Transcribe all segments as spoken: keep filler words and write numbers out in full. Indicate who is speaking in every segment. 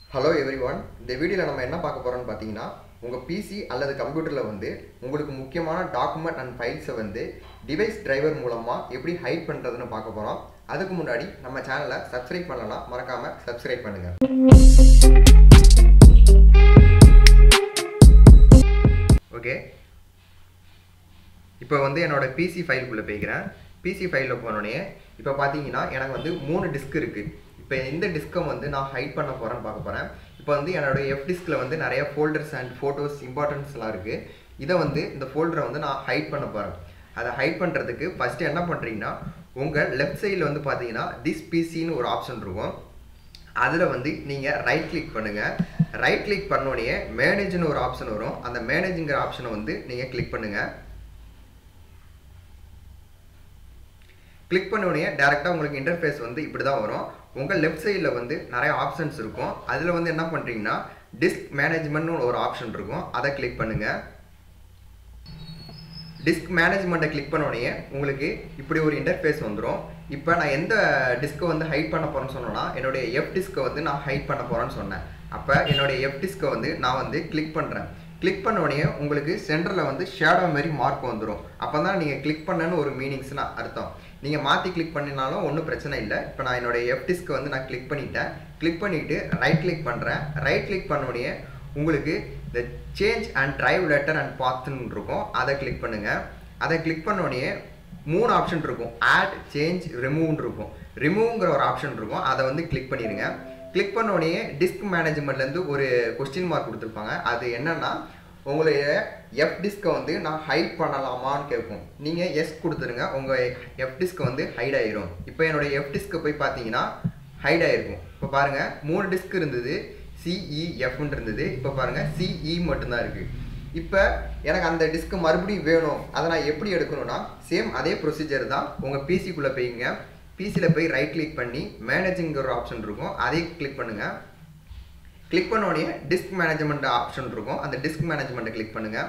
Speaker 1: Hello everyone. இந்த வீடியோல நம்ம என்ன பார்க்க போறோம்னு பாத்தீங்கன்னா உங்க P C அல்லது கம்ப்யூட்டர்ல வந்து உங்களுக்கு முக்கியமான டாக்குமெண்ட் அண்ட் ஃபைல்ஸ் வந்து டிவைஸ் டிரைவர் மூலமா எப்படி ஹைட் பண்றதுன்னு பார்க்க போறோம். அதுக்கு முன்னாடி நம்ம சேனலை சப்ஸ்கிரைப் பண்ணலனா மறக்காம சப்ஸ்கிரைப் பண்ணுங்க. ஓகே. இப்போ வந்து என்னோட P C ஃபைல் குள்ள போய்க்கிறேன். P C ஃபைல்ல போனோனே இப்போ பாத்தீங்கன்னா எனக்கு வந்து மூணு டிஸ்க் இருக்கு. இப்போ இந்த டிஸ்கை வந்து நான் ஹைட் பண்ண போறேன்னு பார்க்க போறேன். இப்போ வந்து என்னோட F டிஸ்க்ல வந்து நிறைய ஃபோல்டர்ஸ் அண்ட் போட்டோஸ் இம்பார்ட்டன்ஸ்லாம் இருக்கு. இத வந்து இந்த ஃபோல்டரை வந்து நான் ஹைட் பண்ண போறேன். அதை ஹைட் பண்றதுக்கு ஃபர்ஸ்ட் என்ன பண்றீங்கன்னா உங்க லெஃப்ட் சைடுல வந்து பாத்தீங்கன்னா this P C ன்னு ஒரு ஆப்ஷன் இருக்கும். அதுல வந்து நீங்க ரைட் கிளிக் பண்ணுங்க. ரைட் கிளிக் பண்ணோனே மேனேஜ்னு ஒரு ஆப்ஷன் வரும். அந்த மேனேஜ்ங்கற ஆப்ஷனை வந்து நீங்க கிளிக் பண்ணுங்க. கிளிக் பண்ணோனே டைரக்டா உங்களுக்கு இன்டர்ஃபேஸ் வந்து இப்படி தான் வரும். உங்க லெஃப்ட் சைடுல வந்து நிறைய ஆப்ஷன்ஸ் இருக்கும். அதுல வந்து என்ன பண்றீங்கன்னா டிஸ்க் மேனேஜ்மென்ட்னு ஒரு ஆப்ஷன் இருக்கும். அதை கிளிக் பண்ணுங்க. டிஸ்க் மேனேஜ்மென்ட்டை கிளிக் பண்ணோனே உங்களுக்கு இப்படி ஒரு இன்டர்ஃபேஸ் வந்துரும். இப்போ நான் எந்த டிஸ்கை வந்து ஹைட் பண்ண போறேன்னு சொன்னேன்னா என்னோட F டிஸ்கை வந்து நான் ஹைட் பண்ண போறேன்னு சொன்னேன். அப்ப என்னோட F டிஸ்கை வந்து நான் வந்து கிளிக் பண்றேன். கிளிக் பண்ணோனே உங்களுக்கு சென்டர்ல வந்து ஷேடோ மாதிரி மார்க் வந்துரும். அப்பதான் நீங்க கிளிக் பண்ணன்னு ஒரு மீனிங்ஸ்னா அர்த்தம். நீங்க மாத்தி கிளிக் பண்ணினாலும் ஒண்ணும் பிரச்சனை இல்ல. இப்போ நான் என்னோட F டிஸ்க் வந்து நான் கிளிக் பண்ணிட்டேன். கிளிக் பண்ணிட்டு ரைட் கிளிக் பண்றேன். ரைட் கிளிக் பண்ணோனே உங்களுக்கு the change and drive letter and path ன்னு இருக்கும். அதை கிளிக் பண்ணுங்க. அதை கிளிக் பண்ணோனே மூணு ஆப்ஷன் இருக்கும். add, change, remove ன்னு இருக்கும். removeங்கற ஒரு ஆப்ஷன் இருக்கும். அதை வந்து கிளிக் பண்ணிருங்க. கிளிக் பண்ணோனே டிஸ்க் மேனேஜ்மென்ட்ல இருந்து ஒரு क्वेश्चन மார்க் கொடுத்திருப்பாங்க. அது என்னன்னா உங்களுடைய F டிஸ்கை வந்து நான் ஹைட் பண்ணலாமான்னு கேட்கும். நீங்க எஸ் கொடுத்துருங்க. உங்க F டிஸ்க் வந்து ஹைட் ஆயிரும். இப்போ என்னோட F டிஸ்கை போய் பாத்தீங்கன்னா ஹைட் ஆயிருக்கும். இப்போ பாருங்க மூணு டிஸ்க் இருந்தது. C E F ன்னு இருந்தது. இப்போ பாருங்க C E மட்டும் தான் இருக்கு. இப்போ எனக்கு அந்த டிஸ்க் மறுபடியும் வேணும். அதை நான் எப்படி எடுக்கணும்னா சேம் அதே ப்ரொசீஜர் தான். உங்க P C குள்ள போய்ங்க. P C ல போய் ரைட் கிளிக் பண்ணி மேனேஜ்ங்கற ஒரு ஆப்ஷன் இருக்கும். அதை கிளிக் பண்ணுங்க. கிளிக் பண்ணோனே டிஸ்க் மேனேஜ்மென்ட் ஆப்ஷன் இருக்கும். அந்த டிஸ்க் மேனேஜ்மென்ட்டை கிளிக் பண்ணுங்க.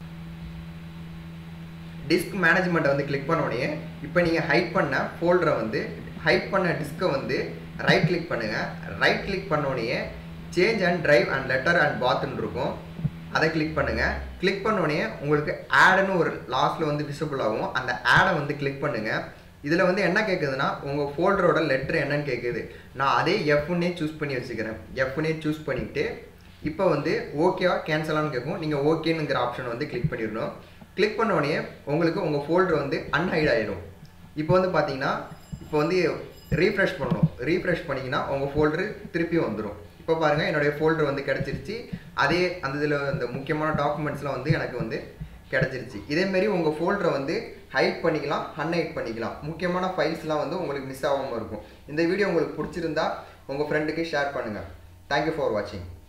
Speaker 1: டிஸ்க் மேனேஜ்மென்ட்டை வந்து கிளிக் பண்ணோனே இப்போ நீங்க ஹைட் பண்ண ஃபோல்டரை வந்து ஹைட் பண்ண டிஸ்கை வந்து ரைட் கிளிக் பண்ணுங்க. ரைட் கிளிக் பண்ணோனே change and drive and letter and path ன்னு இருக்கும். அதை கிளிக் பண்ணுங்க. கிளிக் பண்ணோனே உங்களுக்கு ஆட்னு ஒரு லாஸ்ட்ல வந்து விசிபிள் ஆகும். அந்த ஆடை வந்து கிளிக் பண்ணுங்க. இதுல வந்து என்ன கேக்குதுன்னா உங்க ஃபோல்டரோட லெட்டர் என்னன்னு கேக்குது. நான் அதே F ன்னே சூஸ் பண்ணி வச்சுக்கிறேன். F ன்னே சூஸ் பண்ணிட்டு இப்போ வந்து ஓகேவா கேன்சலான்னு கேட்கும். நீங்க ஓகேங்கிற ஆப்ஷன் வந்து கிளிக் பண்ணிடணும். கிளிக் பண்ணோனே உங்களுக்கு உங்க ஃபோல்டர் வந்து அன்ஹைட் ஆயிடும். இப்போ வந்து பாத்தீங்கன்னா இப்போ வந்து ரீஃப்ரெஷ் பண்ணணும். ரீஃப்ரெஷ் பண்ணீங்கன்னா உங்க ஃபோல்டர் திருப்பி வந்துரும். இப்போ பாருங்க என்னோட ஃபோல்டர் வந்து கிடைச்சிருச்சு. அதே அந்த இதுல அந்த முக்கியமான டாக்குமெண்ட்ஸ்லாம் வந்து எனக்கு வந்து கிடைச்சிருச்சு. இதே மாதிரி உங்க ஃபோல்டரை வந்து ஹைட் பண்ணிக்கலாம், அன்ஹைட் பண்ணிக்கலாம். முக்கியமான ஃபைல்ஸ்லாம் வந்து உங்களுக்கு மிஸ் ஆகாம இருக்கும். இந்த வீடியோ உங்களுக்கு பிடிச்சிருந்தா உங்க ஃப்ரெண்டுக்கு ஷேர் பண்ணுங்க. Thank you for watching.